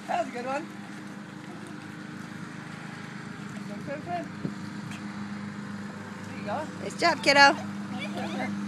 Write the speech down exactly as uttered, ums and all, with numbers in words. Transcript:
That was a good one. There you go. Nice job, kiddo.